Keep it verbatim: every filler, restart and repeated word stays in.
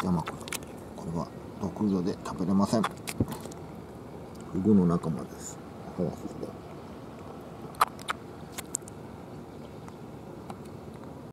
山これは毒魚で食べれません。フグの仲間です。ほら、そして